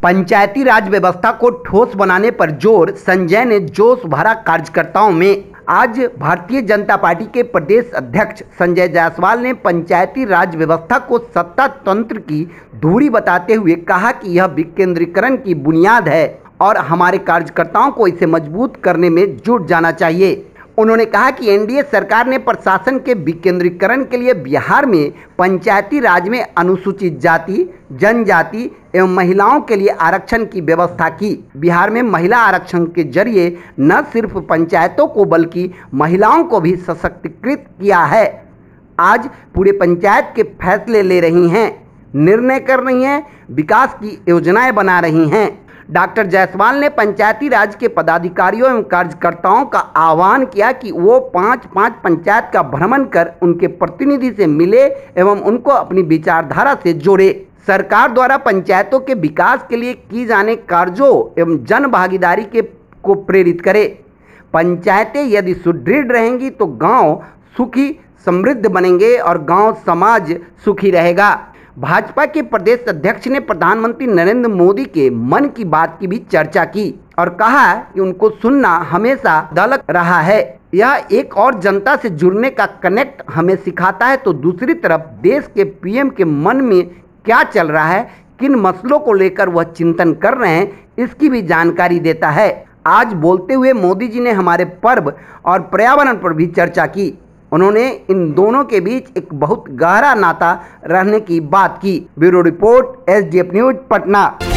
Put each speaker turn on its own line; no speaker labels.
पंचायती राज व्यवस्था को ठोस बनाने पर जोर, संजय ने जोश भरा कार्यकर्ताओं में। आज भारतीय जनता पार्टी के प्रदेश अध्यक्ष संजय जायसवाल ने पंचायती राज व्यवस्था को सत्ता तंत्र की धूरी बताते हुए कहा कि यह विकेंद्रीकरण की बुनियाद है और हमारे कार्यकर्ताओं को इसे मजबूत करने में जुट जाना चाहिए। उन्होंने कहा कि एनडीए सरकार ने प्रशासन के विकेंद्रीकरण के लिए बिहार में पंचायती राज में अनुसूचित जाति, जनजाति एवं महिलाओं के लिए आरक्षण की व्यवस्था की। बिहार में महिला आरक्षण के जरिए न सिर्फ पंचायतों को बल्कि महिलाओं को भी सशक्तिकृत किया है। आज पूरे पंचायत के फैसले ले रही हैं, निर्णय कर रही हैं, विकास की योजनाएं बना रही हैं। डॉक्टर जायसवाल ने पंचायती राज के पदाधिकारियों एवं कार्यकर्ताओं का आह्वान किया कि वो 5-5 पंचायत का भ्रमण कर उनके प्रतिनिधि से मिले एवं उनको अपनी विचारधारा से जोड़े। सरकार द्वारा पंचायतों के विकास के लिए की जाने कार्यों एवं जन भागीदारी को प्रेरित करे। पंचायतें यदि सुदृढ़ रहेंगी तो गांव सुखी समृद्ध बनेंगे और गांव समाज सुखी रहेगा। भाजपा के प्रदेश अध्यक्ष ने प्रधानमंत्री नरेंद्र मोदी के मन की बात की भी चर्चा की और कहा कि उनको सुनना हमेशा दलक रहा है। यह एक और जनता से जुड़ने का कनेक्ट हमें सिखाता है, तो दूसरी तरफ देश के पीएम के मन में क्या चल रहा है, किन मसलों को लेकर वह चिंतन कर रहे हैं, इसकी भी जानकारी देता है। आज बोलते हुए मोदी जी ने हमारे पर्व और पर्यावरण पर भी चर्चा की। उन्होंने इन दोनों के बीच एक बहुत गहरा नाता रहने की बात की। Bureau report, SDF news, Patna.